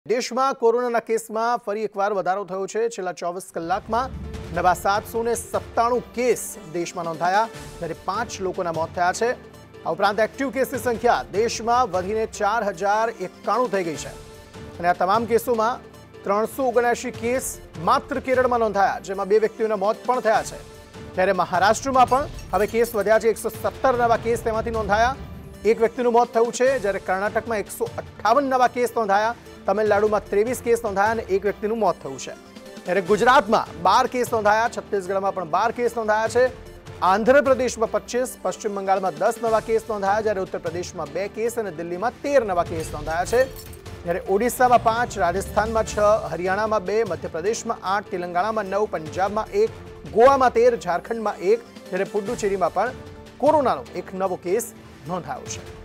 देश में corona case में फरी एकवार वधारो थयो छे। छेल्ला 24 कलाकमां नवा 797 केस देश में नोंधाया, त्यारे 5 लोकोना मौत थया छे। आ उपरांत एक्टिव केसनी संख्या देश में वधीने 4091 थई गई छे अने आ तमाम केसोमां 379 केस मात्र केरळमां नोंधाया, जेमां 2 व्यक्तिओना मौत पण थया छे। त्यारे महाराष्ट्रमां पण हवे केस वध्या छे। 117 नवा केस तेमांथी नोंधाया, 1 व्यक्तिनुं मौत थयुं छे। ज्यारे कर्नाटकमां 158 नवा केस नोंधाया, तमिलनाडुमां 23 केस नोंधाया अने 1 व्यक्तिनुं मौत थयुं छे। त्यारे गुजरातमां 12 केस नोंधाया, छत्तीसगढ़मां पण 12 केस नोंधाया छे। आंध्रप्रदेशमां 25, पश्चिम बंगाळमां 10 नवा केस नोंधाया, ज्यारे उत्तर प्रदेशमां 2 केस अने दिल्हीमां 13 नवा केस नोंधाया छे। त्यारे ओडिशामां 5, राजस्थानमां 6, हरियाणामां 2, मध्यप्रदेशमां 8, तेलंगाणामां 9, पंजाबमां 1, गोवामां 13, झारखंडमां 1, त्यारे पुडुचेरीमां पण कोरोनानो एक नवो केस नोंधायो छे।